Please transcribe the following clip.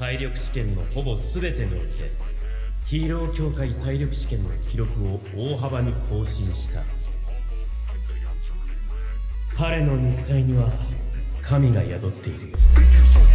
体力試験のほぼ全てにおいてヒーロー協会体力試験の記録を大幅に更新した。彼の肉体には神が宿っているよ。